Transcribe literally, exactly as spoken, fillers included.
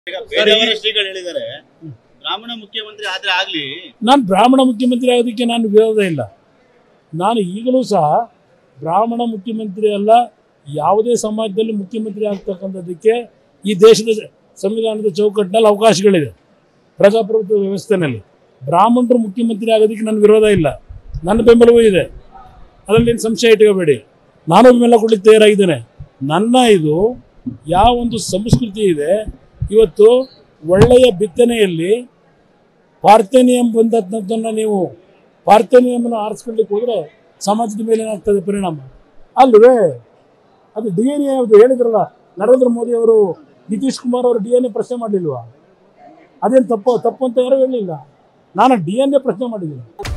ಶ್ರೀಗಳು ಹೇಳಿದ್ದಾರೆ ಬ್ರಾಹ್ಮಣ ಮುಖ್ಯಮಂತ್ರಿ ಆದ್ರೆ ಆಗ್ಲಿ. ನಾನು ಬ್ರಾಹ್ಮಣ ಮುಖ್ಯಮಂತ್ರಿ ಆಗೋದಕ್ಕೆ ನಾನು ವಿರೋಧ ಇಲ್ಲ. ನಾನು ಈಗಲೂ ಸಹ ಬ್ರಾಹ್ಮಣ ಮುಖ್ಯಮಂತ್ರಿ ಅಲ್ಲ, ಯಾವುದೇ ಸಮಾಜದಲ್ಲಿ ಮುಖ್ಯಮಂತ್ರಿ ಆಗ್ತಕ್ಕಂಥದ್ದಕ್ಕೆ ಈ ದೇಶದ ಸಂವಿಧಾನದ ಚೌಕಟ್ಟಿನಲ್ಲಿ ಅವಕಾಶಗಳಿದೆ. ಪ್ರಜಾಪ್ರಭುತ್ವ ವ್ಯವಸ್ಥೆಯಲ್ಲಿ ಬ್ರಾಹ್ಮಣರು ಮುಖ್ಯಮಂತ್ರಿ ಆಗೋದಕ್ಕೆ ನನ್ನ ವಿರೋಧ ಇಲ್ಲ, ನನ್ನ ಬೆಂಬಲವೂ ಇದೆ, ಅದರಲ್ಲಿ ಸಂಶಯ ಇಟ್ಕೋಬೇಡಿ. ನಾನು ಬೆಂಬಲ ಕೊಡಲಿಕ್ಕೆ ತಯಾರಾಗಿದ್ದೇನೆ. ನನ್ನ ಇದು ಯಾವ ಒಂದು ಸಂಸ್ಕೃತಿ ಇದೆ, ಇವತ್ತು ಒಳ್ಳೆಯ ಬಿತ್ತನೆಯಲ್ಲಿ ಪಾರ್ಥೇನಿಯಂ ಬಂದದ್ದನ್ನು ನೀವು ಪಾರ್ಥೇನಿಯಮನ್ನು ಆರಿಸ್ಕೊಳ್ಳಿಕ್ಕೆ ಹೋದರೆ ಸಮಾಜದ ಮೇಲೆ ಏನಾಗ್ತದೆ ಪರಿಣಾಮ ಅಲ್ವೇ? ಅದು ಡಿ ಎನ್ ಎ ಹೇಳಿದ್ರಲ್ಲ ನರೇಂದ್ರ ಮೋದಿ ಅವರು, ನಿತೀಶ್ ಕುಮಾರ್ ಅವರು ಡಿ ಎನ್ ಎ ಪ್ರಶ್ನೆ ಮಾಡಲಿಲ್ವಾ? ಅದೇನು ತಪ್ಪು ತಪ್ಪು ಅಂತ ಯಾರೂ ಹೇಳಲಿಲ್ಲ. ನಾನು ಡಿ ಎನ್ ಎ ಪ್ರಶ್ನೆ ಮಾಡಿದ್ದೀನಿ.